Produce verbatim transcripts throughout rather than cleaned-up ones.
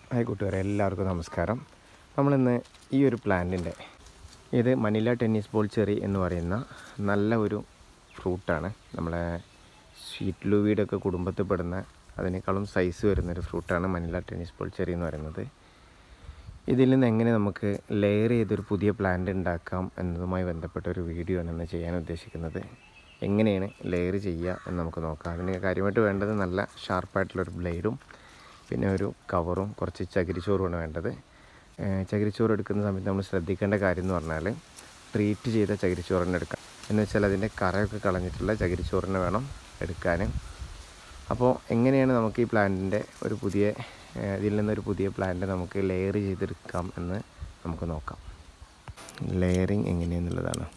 Hi കൂട്ടുകാരെ, എല്ലാവർക്കും നമസ്കാരം. നമ്മളിന്ന് ഈ ഒരു പ്ലാന്റിൻ്റെ ഇത് മനില ടെന്നീസ് ബോൾ ചെറി എന്ന് പറയുന്ന നല്ല ഒരു ഫ്രൂട്ടാണ്. നമ്മളെ സ്വീറ്റ് ലൂവിയുടെ ഒക്കെ കുടുംബത്തിൽപ്പെടുന്ന അതിനേക്കാളും സൈസ് വരുന്നൊരു ഫ്രൂട്ടാണ് മനില ടെന്നീസ് ബോൾ ചെറി എന്ന് പറയുന്നത്. ഇതിൽ നിന്ന് എങ്ങനെ നമുക്ക് ലെയർ ചെയ്തൊരു പുതിയ പ്ലാന്റ് ഉണ്ടാക്കാം എന്നതുമായി ബന്ധപ്പെട്ട ഒരു വീഡിയോ ആണ് ഇന്ന് ചെയ്യാൻ ഉദ്ദേശിക്കുന്നത്. എങ്ങനെയാണ് ലെയർ ചെയ്യുക എന്ന് നമുക്ക് നോക്കാം. അതിന് കാര്യമായിട്ട് വേണ്ടത് നല്ല ഷാർപ്പായിട്ടുള്ളൊരു ബ്ലേഡും പിന്നെ ഒരു കവറും കുറച്ച് ചകിരിച്ചോറുമാണ് വേണ്ടത്. ചകിരിച്ചോറ് എടുക്കുന്ന സമയത്ത് നമ്മൾ ശ്രദ്ധിക്കേണ്ട കാര്യം എന്ന് പറഞ്ഞാൽ ട്രീറ്റ് ചെയ്ത ചകിരിച്ചോറിനെ എടുക്കാം. എന്ന് വെച്ചാൽ അതിൻ്റെ കറയൊക്കെ കളഞ്ഞിട്ടുള്ള ചകിരിച്ചോറിനെ വേണം എടുക്കാൻ. അപ്പോൾ എങ്ങനെയാണ് നമുക്ക് ഈ പ്ലാന്റിൻ്റെ ഒരു പുതിയ ഇതിൽ നിന്നൊരു പുതിയ പ്ലാന്റ് നമുക്ക് ലെയർ ചെയ്തെടുക്കാം എന്ന് നമുക്ക് നോക്കാം. ലെയറിങ് എങ്ങനെയാണെന്നുള്ളതാണ്.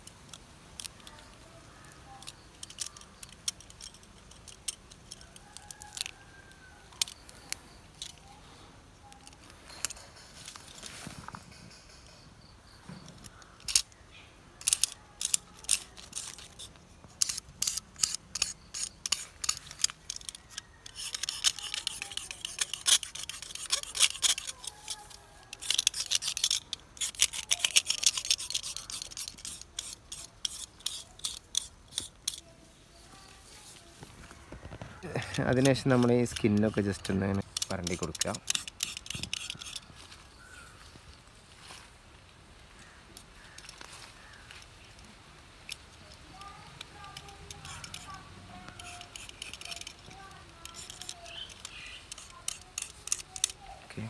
അതിനുശേഷം നമ്മൾ ഈ സ്കിന്നൊക്കെ ജസ്റ്റ് ഒന്ന് ഇങ്ങനെ വരണ്ടി കൊടുക്കുക. ഓക്കെ,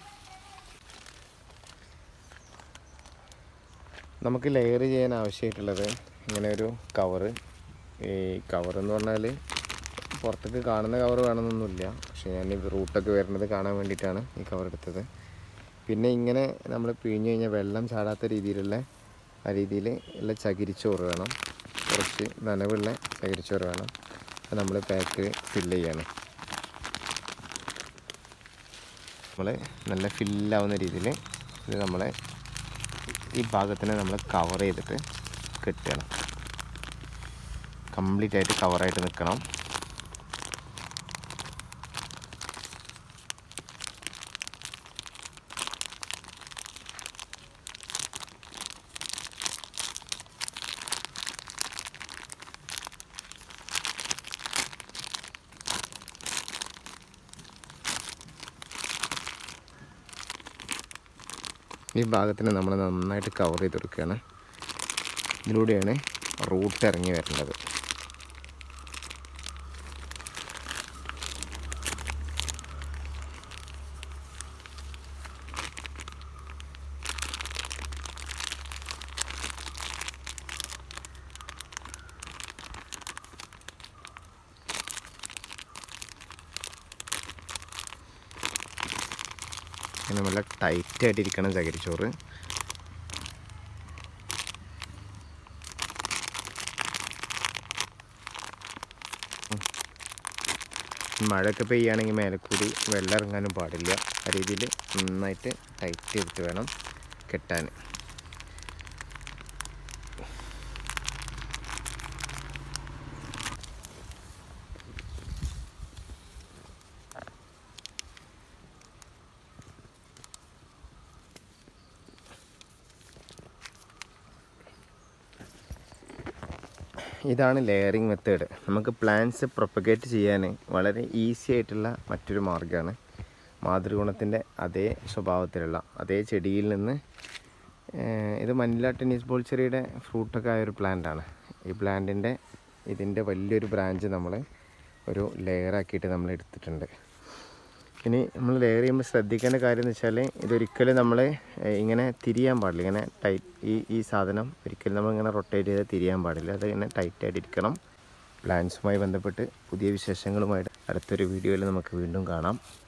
നമുക്ക് ലെയർ ചെയ്യാൻ ആവശ്യമായിട്ടുള്ളത് ഇങ്ങനെ ഒരു കവറ്. ഈ കവറെന്ന് പറഞ്ഞാൽ പുറത്തേക്ക് കാണുന്ന കവർ വേണമെന്നൊന്നുമില്ല, പക്ഷേ ഞാൻ ഈ റൂട്ടൊക്കെ വരുന്നത് കാണാൻ വേണ്ടിയിട്ടാണ് ഈ കവർ എടുത്തത്. പിന്നെ ഇങ്ങനെ നമ്മൾ പിഴിഞ്ഞ് കഴിഞ്ഞാൽ വെള്ളം ചാടാത്ത രീതിയിലുള്ള ആ രീതിയിൽ ഉള്ള ചകിരിച്ചോറ് വേണം. കുറച്ച് നനവുള്ള ചകിരിച്ചോറ് വേണം. അത് നമ്മൾ പാക്ക് ഫില്ല് ചെയ്യണം. നമ്മൾ നല്ല ഫില്ലാവുന്ന രീതിയിൽ ഇത് നമ്മളെ ഈ ഭാഗത്തിനെ നമ്മൾ കവർ ചെയ്തിട്ട് കെട്ടണം. കംപ്ലീറ്റ് ആയിട്ട് കവറായിട്ട് നിൽക്കണം. ഈ ഭാഗത്തിന് നമ്മൾ നന്നായിട്ട് കവർ ചെയ്ത് കൊടുക്കുകയാണ്. ഇതിലൂടെയാണ് റൂട്ട് ഇറങ്ങി വരേണ്ടത്. പിന്നെ നല്ല ടൈറ്റായിട്ടിരിക്കണം ചകിരിച്ചോറ്. മഴയൊക്കെ പെയ്യുകയാണെങ്കിൽ മേലെ കൂടി വെള്ളം ഇറങ്ങാനും പാടില്ല. ആ രീതിയിൽ നന്നായിട്ട് ടൈറ്റ് ചെയ്തിട്ട് വേണം കെട്ടാൻ. ഇതാണ് ലെയറിങ് മെത്തേഡ്. നമുക്ക് പ്ലാന്റ്സ് പ്രൊപ്പഗേറ്റ് ചെയ്യാൻ വളരെ ഈസി ആയിട്ടുള്ള മറ്റൊരു മാർഗ്ഗമാണ്. മാതൃഗുണത്തിൻ്റെ അതേ സ്വഭാവത്തിലുള്ള അതേ ചെടിയിൽ നിന്ന് ഇത് മനില ടെന്നീസ് ബോൾ ചെറിയുടെ ഫ്രൂട്ടൊക്കെ ആയൊരു പ്ലാന്റാണ്. ഈ പ്ലാന്റിൻ്റെ ഇതിൻ്റെ വലിയൊരു ബ്രാഞ്ച് നമ്മൾ ഒരു ലെയറാക്കിയിട്ട് നമ്മൾ എടുത്തിട്ടുണ്ട്. ഇനി നമ്മൾ ലെയർ ചെയ്യുമ്പോൾ ശ്രദ്ധിക്കേണ്ട കാര്യം എന്ന് വെച്ചാൽ ഇതൊരിക്കലും നമ്മൾ ഇങ്ങനെ തിരിയാൻ പാടില്ല. ഇങ്ങനെ ടൈറ്റ് ഈ ഈ സാധനം ഒരിക്കലും നമ്മളിങ്ങനെ റൊട്ടേറ്റ് ചെയ്ത് തിരിയാൻ പാടില്ല. അത് ഇങ്ങനെ ടൈറ്റായിട്ടിരിക്കണം. പ്ലാന്റ്സുമായി ബന്ധപ്പെട്ട് പുതിയ വിശേഷങ്ങളുമായിട്ട് അടുത്തൊരു വീഡിയോയിൽ നമുക്ക് വീണ്ടും കാണാം.